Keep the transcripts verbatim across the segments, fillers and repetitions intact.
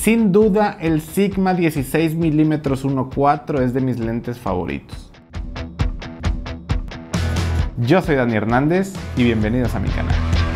Sin duda el Sigma dieciséis milímetros uno punto cuatro es de mis lentes favoritos. Yo soy Dani Hernández y bienvenidos a mi canal.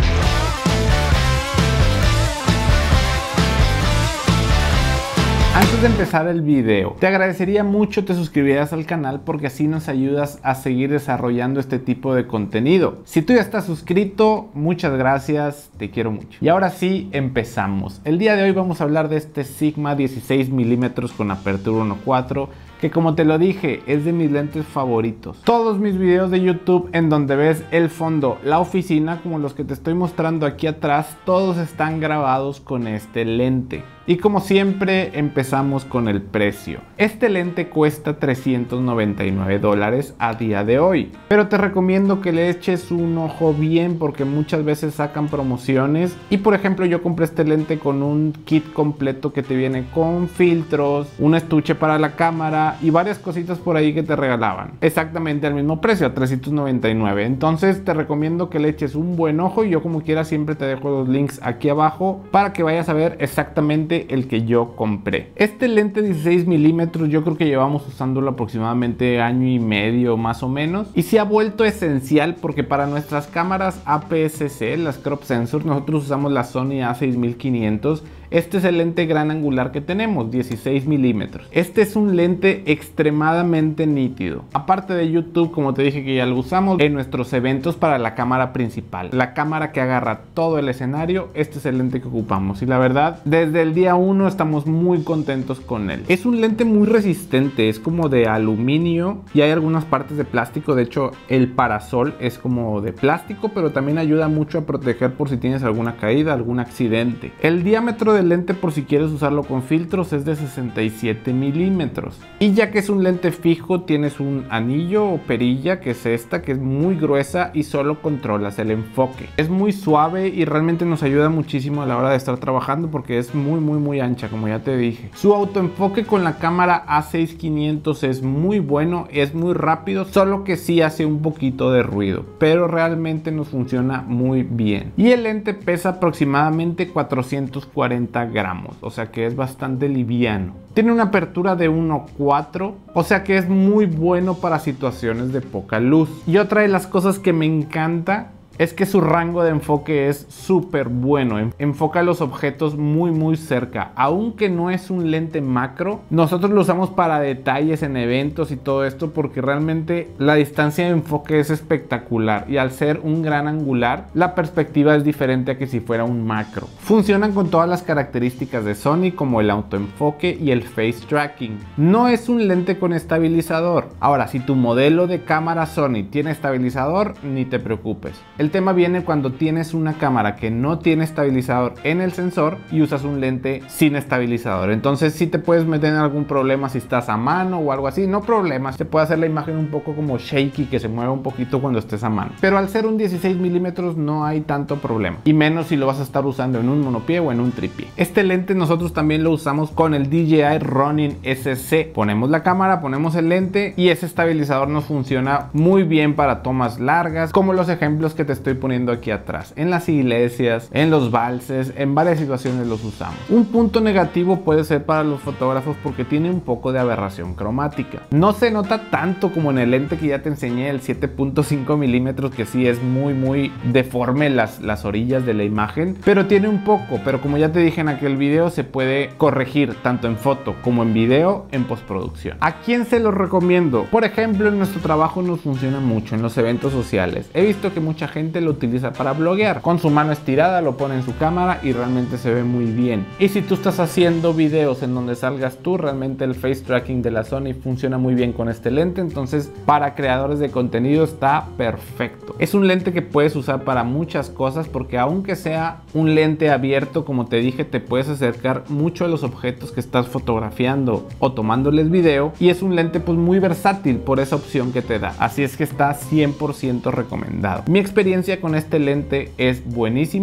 Antes de empezar el video, te agradecería mucho te suscribieras al canal porque así nos ayudas a seguir desarrollando este tipo de contenido. Si tú ya estás suscrito, muchas gracias, te quiero mucho. Y ahora sí, empezamos. El día de hoy vamos a hablar de este Sigma dieciséis milímetros con apertura uno punto cuatro, que como te lo dije, es de mis lentes favoritos. Todos mis videos de YouTube en donde ves el fondo, la oficina, como los que te estoy mostrando aquí atrás, todos están grabados con este lente. Y como siempre empezamos con el precio. Este lente cuesta trescientos noventa y nueve dólares a día de hoy, pero te recomiendo que le eches un ojo bien porque muchas veces sacan promociones. Y por ejemplo, yo compré este lente con un kit completo que te viene con filtros, un estuche para la cámara y varias cositas por ahí que te regalaban exactamente al mismo precio, a trescientos noventa y nueve. Entonces te recomiendo que le eches un buen ojo y yo como quiera siempre te dejo los links aquí abajo para que vayas a ver exactamente el que yo compré. Este lente dieciséis milímetros yo creo que llevamos usándolo aproximadamente año y medio más o menos, y se ha vuelto esencial porque para nuestras cámaras A P S C, las crop sensor, nosotros usamos la Sony A seis mil quinientos. Este es el lente gran angular que tenemos, dieciséis milímetros. Este es un lente extremadamente nítido. Aparte de YouTube, como te dije que ya lo usamos en nuestros eventos para la cámara principal, la cámara que agarra todo el escenario, este es el lente que ocupamos. Y la verdad, desde el día uno estamos muy contentos con él. Es un lente muy resistente, es como de aluminio y hay algunas partes de plástico. De hecho, el parasol es como de plástico, pero también ayuda mucho a proteger por si tienes alguna caída, algún accidente. El diámetro del lente, por si quieres usarlo con filtros, es de sesenta y siete milímetros, y ya que es un lente fijo tienes un anillo o perilla, que es esta, que es muy gruesa y solo controlas el enfoque. Es muy suave y realmente nos ayuda muchísimo a la hora de estar trabajando porque es muy muy muy ancha, como ya te dije. Su autoenfoque con la cámara A seis mil quinientos es muy bueno, es muy rápido, solo que sí hace un poquito de ruido, pero realmente nos funciona muy bien. Y el lente pesa aproximadamente cuatrocientos cuarenta gramos, o sea que es bastante liviano. Tiene una apertura de uno punto cuatro, o sea que es muy bueno para situaciones de poca luz. Y otra de las cosas que me encanta es que su rango de enfoque es súper bueno, enfoca los objetos muy muy cerca. Aunque no es un lente macro, nosotros lo usamos para detalles en eventos y todo esto porque realmente la distancia de enfoque es espectacular y al ser un gran angular la perspectiva es diferente a que si fuera un macro. Funcionan con todas las características de Sony como el autoenfoque y el face tracking. No es un lente con estabilizador. Ahora, si tu modelo de cámara Sony tiene estabilizador, ni te preocupes. El tema viene cuando tienes una cámara que no tiene estabilizador en el sensor y usas un lente sin estabilizador. Entonces sí te puedes meter en algún problema si estás a mano o algo así. No problemas, te puede hacer la imagen un poco como shaky, que se mueve un poquito cuando estés a mano. Pero al ser un dieciséis milímetros no hay tanto problema. Y menos si lo vas a estar usando en un monopié o en un tripié. Este lente nosotros también lo usamos con el D J I Ronin S C. Ponemos la cámara, ponemos el lente y ese estabilizador nos funciona muy bien para tomas largas, como los ejemplos que te estoy poniendo aquí atrás. En las iglesias, en los valses, en varias situaciones los usamos. Un punto negativo puede ser para los fotógrafos porque tiene un poco de aberración cromática. No se nota tanto como en el lente que ya te enseñé, el siete punto cinco milímetros, que sí es muy muy deforme las, las orillas de la imagen, pero tiene un poco, pero como ya te dije en aquel video, se puede corregir tanto en foto como en video en postproducción. ¿A quién se lo recomiendo? Por ejemplo, en nuestro trabajo nos funciona mucho en los eventos sociales. He visto que mucha gente lo utiliza para bloguear. Con su mano estirada lo pone en su cámara y realmente se ve muy bien. Y si tú estás haciendo videos en donde salgas tú, realmente el face tracking de la Sony funciona muy bien con este lente. Entonces para creadores de contenido está perfecto. Es un lente que puedes usar para muchas cosas porque aunque sea un lente abierto, como te dije, te puedes acercar mucho a los objetos que estás fotografiando o tomándoles video, y es un lente pues muy versátil por esa opción que te da. Así es que está cien por ciento recomendado. Mi experiencia con este lente es buenísima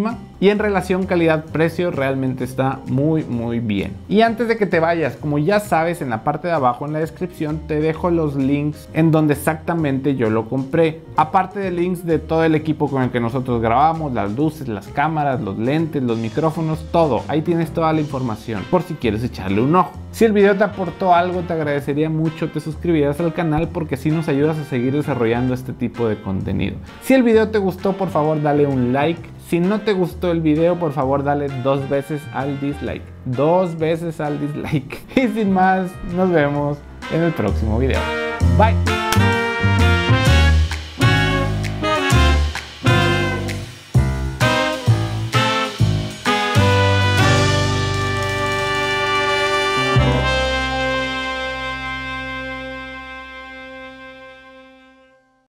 y en relación calidad-precio realmente está muy muy bien. Y antes de que te vayas, como ya sabes, en la parte de abajo en la descripción te dejo los links en donde exactamente yo lo compré, aparte de links de todo el equipo con el que nosotros grabamos, las luces, las cámaras, los lentes, los micrófonos, todo. Ahí tienes toda la información por si quieres echarle un ojo. Si el video te aportó algo, te agradecería mucho te suscribieras al canal porque así nos ayudas a seguir desarrollando este tipo de contenido. Si el video te gustó, por favor dale un like. Si no te gustó el video, por favor dale dos veces al dislike. Dos veces al dislike. Y sin más, nos vemos en el próximo video. Bye.